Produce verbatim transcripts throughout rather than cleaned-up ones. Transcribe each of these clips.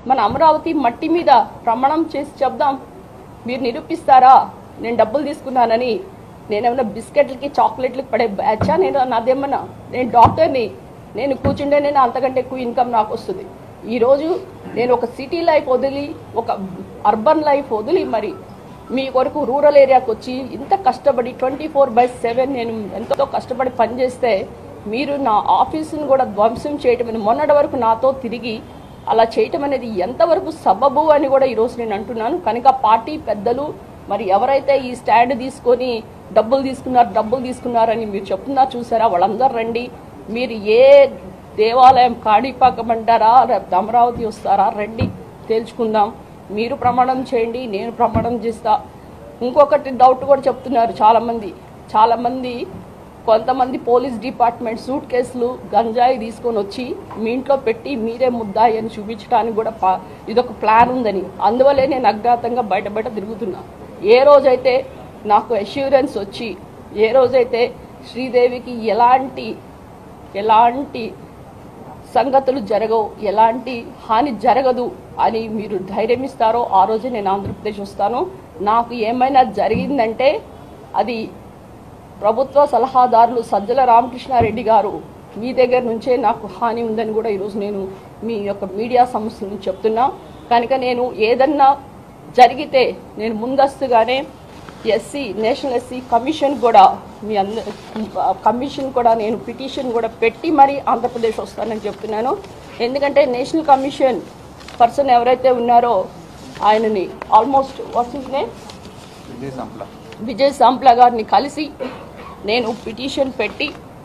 మన అమరావతి మట్టి మీద ప్రమాణం చేసి చెప్దాం. మీరు నిరూపిస్తారా నేను డబ్బులు తీసుకున్నానని? నేనేమన్నా బిస్కెట్లకి చాక్లెట్లకి పడే బ్యాచా? నేను నాదేమన్నా? నేను డాక్టర్ని. నేను కూర్చుంటే నేను అంతకంటే ఎక్కువ ఇన్కమ్ నాకు వస్తుంది. ఈరోజు నేను ఒక సిటీ లైఫ్ వదిలి, ఒక అర్బన్ లైఫ్ వదిలి మరి మీ కొరకు రూరల్ ఏరియాకి వచ్చి ఇంత కష్టపడి ట్వంటీ ఫోర్ బై సెవెన్ నేను ఎంతో కష్టపడి పనిచేస్తే మీరు నా ఆఫీసును కూడా ధ్వంసం చేయటం అనేది, మొన్నటి వరకు నాతో తిరిగి అలా చేయటం అనేది ఎంతవరకు సబబు అని కూడా ఈరోజు నేను అంటున్నాను. కనుక పార్టీ పెద్దలు మరి ఎవరైతే ఈ స్టాండ్ తీసుకొని డబ్బులు తీసుకున్నారు డబ్బులు తీసుకున్నారని మీరు చెప్తున్నారు చూసారా, వాళ్ళందరూ రండి. మీరు ఏ దేవాలయం కాణిపాకం అంటారా, అమరావతి వస్తారా, రండి తేల్చుకుందాం. మీరు ప్రమాణం చేయండి, నేను ప్రమాణం చేస్తా. ఇంకొకటి డౌట్ కూడా చెప్తున్నారు చాలామంది చాలామంది కొంతమంది పోలీస్ డిపార్ట్మెంట్ సూట్ కేసులు గంజాయి తీసుకొని వచ్చి మీ ఇంట్లో పెట్టి మీరే ముద్దాయి అని చూపించడానికి కూడా ఇదొక ప్లాన్ ఉందని, అందువల్లే నేను అజ్ఞాతంగా బయట బయట తిరుగుతున్నా. ఏ రోజైతే నాకు అష్యూరెన్స్ వచ్చి, ఏ రోజైతే శ్రీదేవికి ఎలాంటి ఎలాంటి సంగతులు జరగవు, ఎలాంటి హాని జరగదు అని మీరు ధైర్యం ఇస్తారో ఆ రోజే నేను ఆంధ్రప్రదేశ్ వస్తాను. నాకు ఏమైనా జరిగిందంటే అది ప్రభుత్వ సలహాదారులు సజ్జల రామకృష్ణారెడ్డి గారు మీ దగ్గర నుంచే నాకు హాని ఉందని కూడా ఈరోజు నేను మీ యొక్క మీడియా సంస్థలను చెప్తున్నా. కనుక నేను ఏదన్నా జరిగితే నేను ముందస్తుగానే ఎస్సీ నేషనల్ ఎస్సీ కమిషన్ కూడా మీ అంద కమిషన్ కూడా నేను పిటిషన్ కూడా పెట్టి మరి ఆంధ్రప్రదేశ్ వస్తానని చెప్తున్నాను. ఎందుకంటే నేషనల్ కమిషన్ పర్సన్ ఎవరైతే ఉన్నారో ఆయనని almost what's his name Vijay Sampla Vijay Sampla గారిని కలిసి నేను పిటిషన్ పెట్టి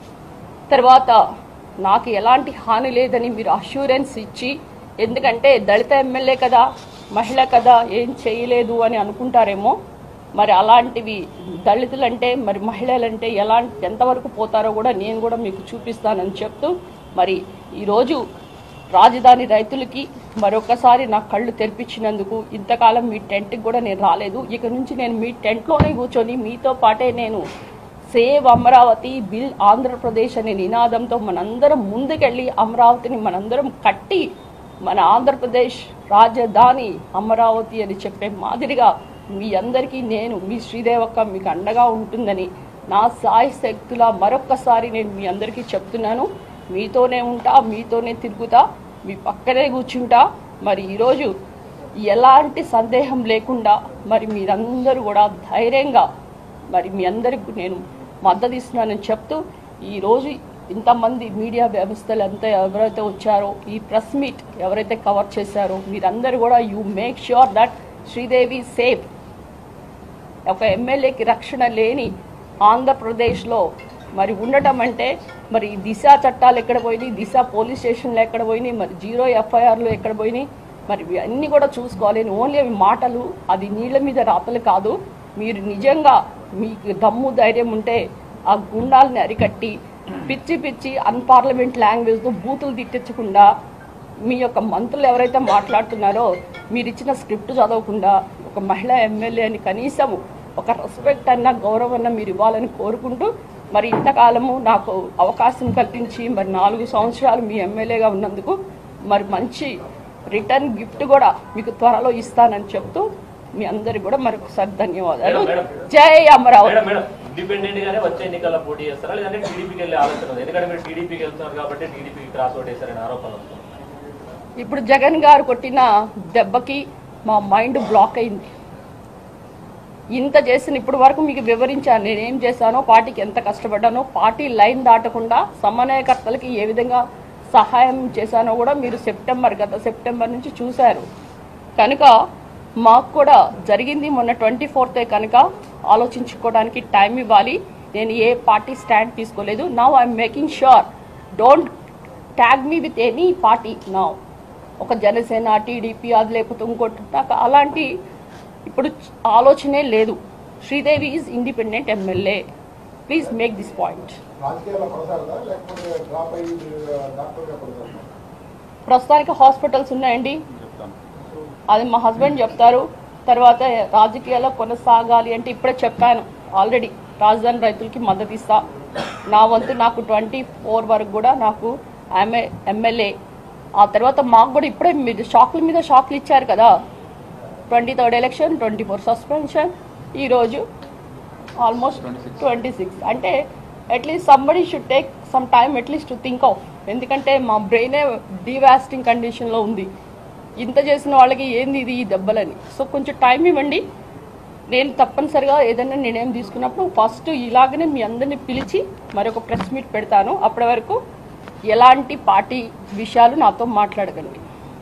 తర్వాత నాకు ఎలాంటి హాని లేదని మీరు అష్యూరెన్స్ ఇచ్చి, ఎందుకంటే దళిత ఎమ్మెల్యే కదా, మహిళ కదా, ఏం చేయలేదు అని అనుకుంటారేమో. మరి అలాంటివి దళితులంటే మరి మహిళలంటే ఎలాంటి ఎంతవరకు పోతారో కూడా నేను కూడా మీకు చూపిస్తానని చెప్తూ మరి ఈరోజు రాజధాని రైతులకి మరొకసారి నా కళ్ళు తెరిపించినందుకు, ఇంతకాలం మీ టెంట్కి కూడా నేను రాలేదు, ఇక నుంచి నేను మీ టెంట్లోనే కూర్చొని మీతో పాటే నేను సేవ్ అమరావతి బిల్ ఆంధ్రప్రదేశ్ అనే నినాదంతో మనందరం ముందుకెళ్ళి అమరావతిని మనందరం కట్టి మన ఆంధ్రప్రదేశ్ రాజధాని అమరావతి అని చెప్పే మాదిరిగా మీ అందరికీ నేను మీ శ్రీదేవక్క మీకు అండగా ఉంటుందని నా సాయి శక్తుల మరొక్కసారి నేను మీ అందరికీ చెప్తున్నాను. మీతోనే ఉంటా, మీతోనే తిరుగుతా, మీ పక్కనే కూర్చుంటా. మరి ఈరోజు ఎలాంటి సందేహం లేకుండా మరి మీరందరూ కూడా ధైర్యంగా మరి మీ అందరికి నేను మద్దతు ఇస్తున్నానని చెప్తూ, ఈరోజు ఇంతమంది మీడియా వ్యవస్థలు అంతా ఎవరైతే వచ్చారో, ఈ ప్రెస్ మీట్ ఎవరైతే కవర్ చేశారో మీరందరూ కూడా you make sure that Sridevi safe. ఒక ఎమ్మెల్యేకి రక్షణ లేని ఆంధ్రప్రదేశ్లో మరి ఉండటం అంటే మరి దిశ చట్టాలు ఎక్కడ పోయినాయి, దిశ పోలీస్ స్టేషన్లు ఎక్కడ పోయినాయి, మరి జీరో ఎఫ్ఐఆర్లు ఎక్కడ పోయినాయి, మరి అన్నీ కూడా చూసుకోవాలి. ఓన్లీ అవి మాటలు, అది నీళ్ళ మీద రాతలు కాదు. మీరు నిజంగా మీకు దమ్ము ధైర్యం ఉంటే ఆ గుండాలని అరికట్టి పిచ్చి పిచ్చి అన్పార్లమెంట్ లాంగ్వేజ్తో బూతులు తిట్టించకుండా, మీ యొక్క మంత్రులు ఎవరైతే మాట్లాడుతున్నారో మీరు ఇచ్చిన స్క్రిప్ట్ చదవకుండా ఒక మహిళా ఎమ్మెల్యే అని కనీసం ఒక రెస్పెక్ట్ అన్న గౌరవం అన్న మీరు ఇవ్వాలని కోరుకుంటూ, మరి ఇంతకాలము నాకు అవకాశం కల్పించి మరి నాలుగు సంవత్సరాలు మీ ఎమ్మెల్యేగా ఉన్నందుకు మరి మంచి రిటర్న్ గిఫ్ట్ కూడా మీకు త్వరలో ఇస్తానని చెప్తూ మీ అందరికి కూడా మరొకసారి ధన్యవాదాలు. జై అమరావతి. ఇండిపెండెంట్ గానే వచ్చే ఎన్నికల్లో పోటీ చేస్తారా లేదంటే టీడీపీకి వెళ్ళే ఆలోచన ఉంది? ఎందుకంటే మీరు టీడీపీకి వెళ్తున్నారు కాబట్టి టీడీపీకి క్రాస్ ఓట్ వేస్తారని ఆరోపణలు వస్తుంది. ఇప్పుడు జగన్ గారు కొట్టిన దెబ్బకి మా మైండ్ బ్లాక్ అయింది. ఇంత చేసిన ఇప్పటి వరకు మీకు వివరించాను నేనేం చేశానో, పార్టీకి ఎంత కష్టపడ్డానో, పార్టీ లైన్ దాటకుండా సమన్వయకర్తలకి ఏ విధంగా సహాయం చేశానో కూడా మీరు సెప్టెంబర్ గత సెప్టెంబర్ నుంచి చూశారు. కనుక మాకు కూడా జరిగింది మొన్న ట్వంటీ ఫోర్తే కనుక ఆలోచించుకోవడానికి టైం ఇవ్వాలి. నేను ఏ పార్టీ స్టాండ్ తీసుకోలేదు. Now I'm making sure don't tag me with any party. Now ఒక జనసేన, టీడీపీ, అది లేకపోతే ఇంకోటి, నాకు అలాంటి ఇప్పుడు ఆలోచనే లేదు. Sridevi is independent MLA. Please make this point. ప్రస్తుతానికి హాస్పిటల్స్ ఉన్నాయండి, అది మా హస్బెండ్ చెప్తారు. తర్వాత రాజకీయాల్లో కొనసాగాలి అంటే ఇప్పుడే చెప్పాను ఆల్రెడీ, రాజధాని రైతులకి మద్దతు ఇస్తా. నా వంతు నాకు ట్వంటీ ఫోర్ వరకు కూడా నాకు ఆమె ఎమ్మెల్యే ఆ తర్వాత మాకు కూడా ఇప్పుడే మీరు షాక్ల మీద షాక్లు ఇచ్చారు కదా, twenty third election, twenty four suspension, ఈరోజు ఆల్మోస్ట్ ట్వంటీ సిక్స్ అంటే at least somebody should take some time at least to think of. ఎందుకంటే మా బ్రెయినే డివాస్టింగ్ కండిషన్లో ఉంది. ఇంత చేసిన వాళ్ళకి ఏంది ఇది ఈ దెబ్బలని. సో కొంచెం టైం ఇవ్వండి. నేను తప్పనిసరిగా ఏదైనా నిర్ణయం తీసుకున్నప్పుడు ఫస్ట్ ఇలాగనే మీ అందరినీ పిలిచి మరొక ప్రెస్ మీట్ పెడతాను. అప్పటి వరకు ఎలాంటి పార్టీ విషయాలు నాతో మాట్లాడకండి.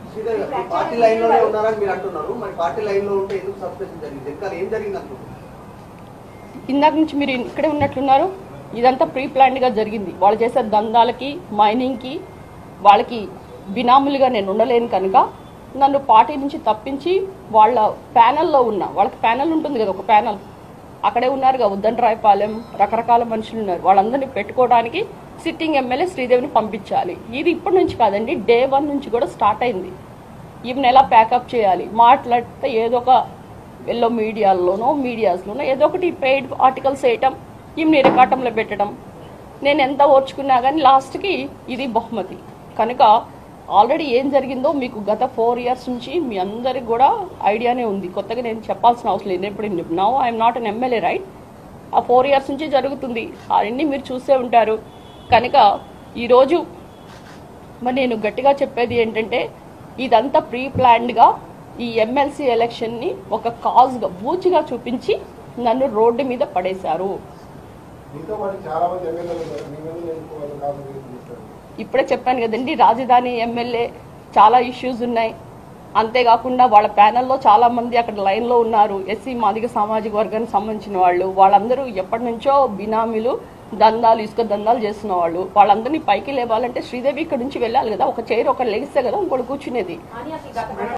ఇందాక నుంచి మీరు ఇక్కడే ఉన్నట్లున్నారు. ఇదంతా ప్రీ ప్లాన్డ్గా జరిగింది. వాళ్ళు చేసే దందాలకి, మైనింగ్కి, వాళ్ళకి బినాములుగా నేను ఉండలేను కనుక నన్ను పార్టీ నుంచి తప్పించి వాళ్ళ ప్యానెల్లో ఉన్న, వాళ్ళకి ప్యానెల్ ఉంటుంది కదా, ఒక ప్యానెల్ అక్కడే ఉన్నారుగా, ఉద్దండరాయపాలెం, రకరకాల మనుషులు ఉన్నారు. వాళ్ళందరినీ పెట్టుకోవడానికి సిట్టింగ్ ఎమ్మెల్యే శ్రీదేవిని పంపించాలి. ఇది ఇప్పటి నుంచి కాదండి, డే వన్ నుంచి కూడా స్టార్ట్ అయింది. ఈమెను ఎలా ప్యాకప్ చేయాలి, మాట్లాడితే ఏదో ఒక ఎల్లో మీడియాల్లోనో మీడియాస్లోనో ఏదో ఒకటి పెయిడ్ ఆర్టికల్స్ వేయటం, ఈమెను ఇరకాటంలో పెట్టడం. నేను ఎంత ఓర్చుకున్నా కానీ లాస్ట్కి ఇది బహుమతి కనుక ఆల్రెడీ ఏం జరిగిందో మీకు గత ఫోర్ ఇయర్స్ నుంచి మీ అందరికి కూడా ఐడియానే ఉంది. కొత్తగా నేను చెప్పాల్సిన అవసరం లేదు. ఎప్పుడు now I'm not an MLA right. ఆ ఫోర్ ఇయర్స్ నుంచి జరుగుతుంది, అవన్నీ మీరు చూసే ఉంటారు. కనుక ఈరోజు మరి నేను గట్టిగా చెప్పేది ఏంటంటే ఇదంతా ప్రీ ప్లాన్డ్గా ఈ ఎమ్మెల్సీ ఎలక్షన్ని ఒక కాజ్గా బూచిగా చూపించి నన్ను రోడ్డు మీద పడేశారు. ఇప్పుడే చెప్పాను కదండి, రాజధాని ఎమ్మెల్యే చాలా ఇష్యూస్ ఉన్నాయి. అంతేకాకుండా వాళ్ళ ప్యానెల్లో చాలా మంది అక్కడ లైన్లో ఉన్నారు, ఎస్సీ మాదిగ సామాజిక వర్గానికి సంబంధించిన వాళ్ళు. వాళ్ళందరూ ఎప్పటి నుంచో బినామీలు, దందాలు, ఇసుక దందాలు చేస్తున్న వాళ్ళు. వాళ్ళందరినీ పైకి లేవాలంటే శ్రీదేవి ఇక్కడ నుంచి వెళ్ళాలి కదా, ఒక చైర్ ఒకరు లెగిస్తే కదా ఇంకోటి కూర్చునేది.